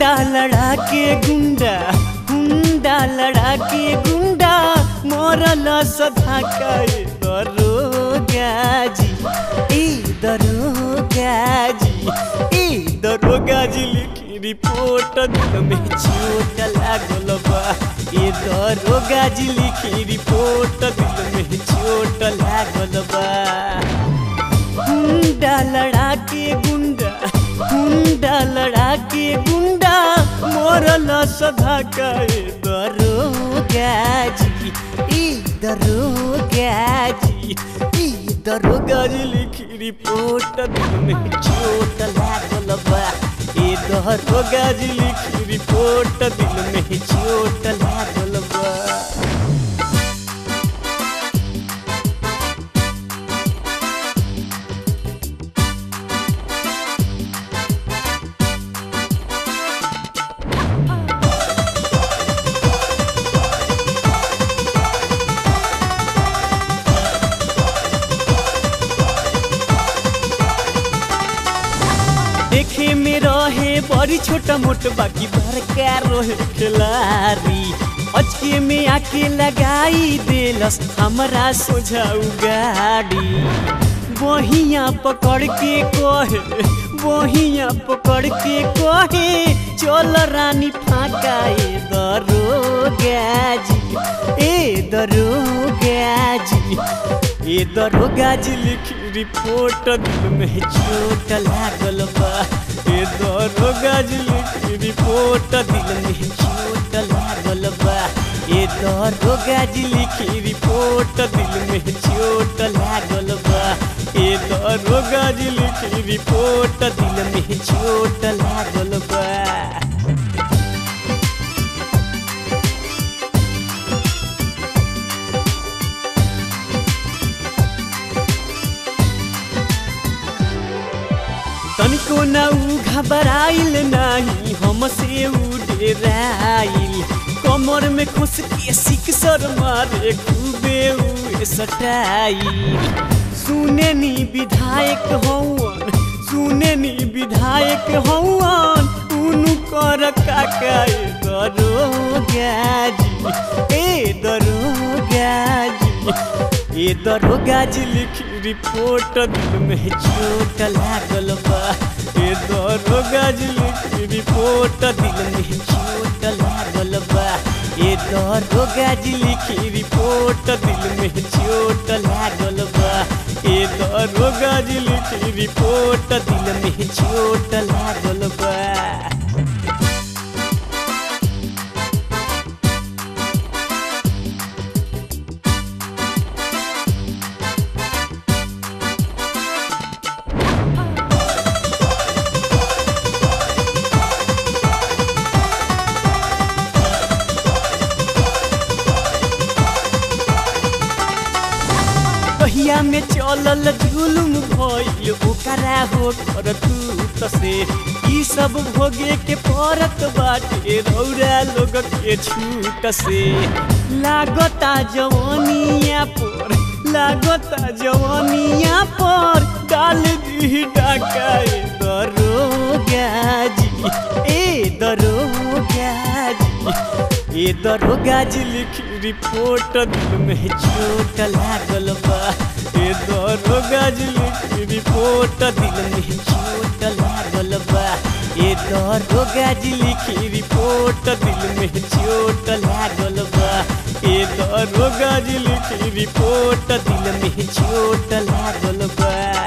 Honda लड़ा के गुंडा मोरल सधा के दरोगा जी लिखी रिपोर्ट दिल में चोट लागल बा दरोगा जी लिखी रिपोर्ट दिल में चोट लागल बा हुंडा लड़ा के गुंडा मोरल सधा के दरोगा जी लिखी रिपोर्ट दिल में चोट लागल बा दरोगा जी लिखी रिपोर्ट दिल में चोट लागल बा। देखे में रहे बड़ी छोटा मोट बाकी बड़का रहे खिलाड़ी अचके में आके लगाई देलस हमरा सोझाऊ गाड़ी बहिया पकड़ के कहे चल रानी फाका दरोगा जी लिखी रिपोर्ट दिल में चोट लागल बा दरोगा जी लिखी रिपोर्ट दिल में चोट लागल बा दरोगा जी लिखी रिपोर्ट दिल में चोट लागल बा दरोगा जी लिखी रिपोर्ट दिल में चोट लागल बा। तनिको न ऊ घबराइल नाही हमसे ऊ डेराइल कमर में खुश के सिक्सर मारे खूबे ऊ सटाइल सुने नी विधायक हौवन उनु कर काका दरोगा जी लिखी रिपोर्ट दिल में चोट लागल बा दरोगा जी लिखी रिपोर्ट दिल में चोट लागल बा दरोगा जी लिखी रिपोर्ट दिल में चोट लागल बा दरोगा जी लिखी रिपोर्ट दिल में चोट लागल बा। कहिया में चलल जुलुम भइल ओकरा हो करतूत से ई सब भोगे के परत बाटे रौरा लोग के छूट से लागता जवानिया पर डाल दी डाका दरोगा जी लिखी रिपोर्ट दिल में चोट लागल बा दरोगा जी लिखी रिपोर्ट दिल में चोट लागल बा दरोगा जी लिखी रिपोर्ट दिल में चोट लागल बा दरोगा जी लिखी रिपोर्ट दिल में चोट लागल बा।